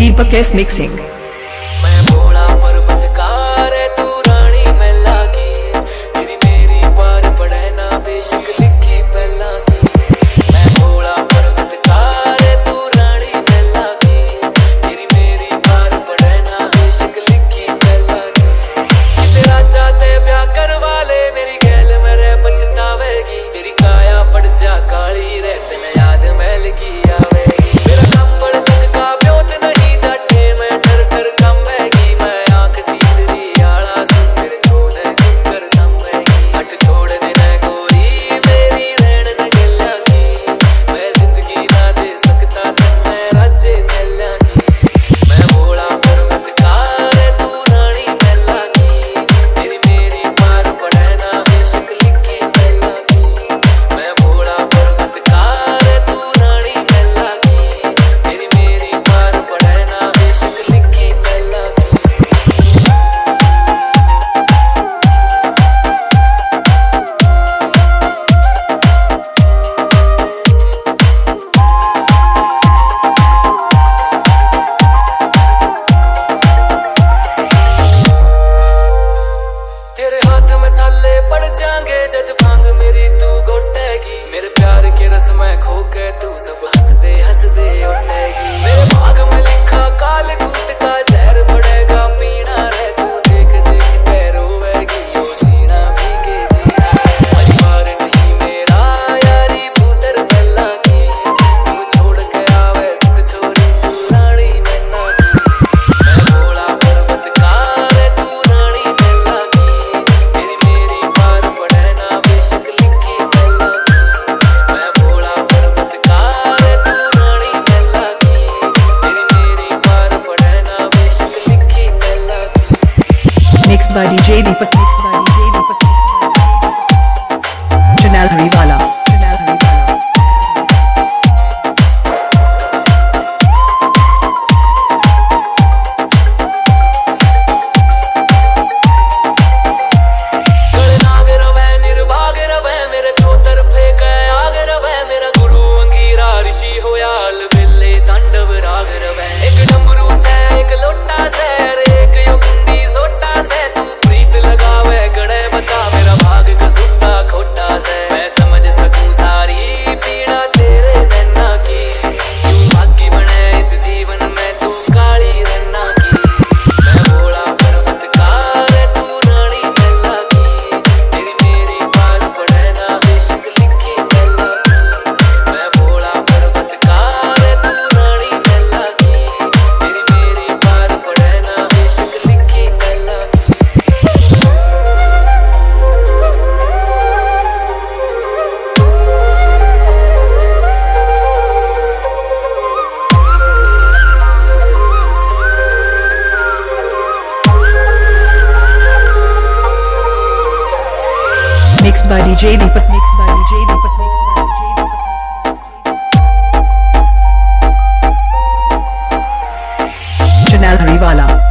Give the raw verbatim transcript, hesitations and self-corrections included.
Deepak S mixing. मैं भोला पर्वतकार है तू रानी मैला की, तेरी मेरी पार पड़े ना बेशक लिखी पहला की। मैं भोला पर्वतकार है तू रानी मैला की, तेरी मेरी पार पड़े ना बेशक लिखी पहला की। किसे राजा ते ब्याह करवा ले मेरी गैल मेरे पछतावेगी, तेरी काया पड़ जा काली रे तेन याद मैल की आवेगी। मेरा कंबल तक का ब्योत नहीं जाटे मैं डर डर कमेगी, मैं आंख तीसरी आला सुन तेरे छोड़ कर संभेगी। हट छोड़ देना कोई मेरी रहन न गल्या की, मैं जिंदगी ना दे सकता तन्ने राज्य चल्या की। मैं भोला पर्वतकार है तू रानी मैला की, तेरी मेरी पार पड़े ना बेशक लिखी पहला की। मैं भोला पर्वतकार है तू रानी मैला की, तेरी मेरी पार पड़े ना बेशक लिखी पहला की। तेरे हाथ में छाले पड़ जाएंगे जद भांग मेरी तू घोटेगी, मेरे प्यार के रस में खो के तू सब हंस दे हंस दे उठेगी। मेरे भाग में लिखा काल कूट का जहर पड़ेगा पीना रे, तू देख देख के रोवेगी ओ जीना भी के जीना। परिवार नहीं मेरा यारी भूतर पहला की, तू छोड़ के आवे सुख छोरी तू रानी मैना की। मैं भोला पर्वतकार है तू रानी मैला की, तेरी मेरी पार पड़े ना बेशक लिखी पहला की। मैं भोला पर्वतकार है तू रानी मैला की, तेरी मेरी पार पड़े ना बेशक लिखी पहला की। Mixed by D J Deepak. Mixed by D J Deepak. Janelle Hariwala. Janelle Hariwala. गणनाग रवै निर्भाग रवै मेरे चौतर फेंक आग रवै, मेरा गुरु अंगीरा ऋषि होया अलबेले तांडव राग रवै। एक डमरू से एक लोटा से अरे एक यो कुंडी सोटा से, तू प्रीत लगावे गड़े बता मेरा भाग कसूता खोटा से। मैं समझ सकूं सारी पीड़ा तेरे नैना की, क्यों भागी बने इस जीवन में तू काली रन्ना की। मैं भोला पर्वतकार है तू रानी मैला की, तेरी मेरी पार पड़े ना बेशक लिखी पहला की। मैं भोला पर्वतकार है तू रानी मैला की, तेरी मेरी पार पड़े ना बेशक लिखी पहला की। Mixed by D J Deepak. Mixed by D J Deepak. Mixed by D J Deepak. Janelle Hariwala.